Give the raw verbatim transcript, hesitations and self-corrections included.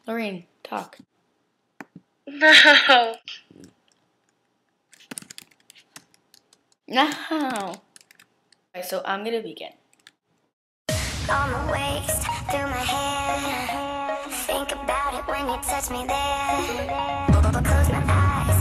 Lorraine, talk. No. No. Okay, so I'm gonna begin. On my waist, through my hair. Think about it when you touch me there. Close my eyes.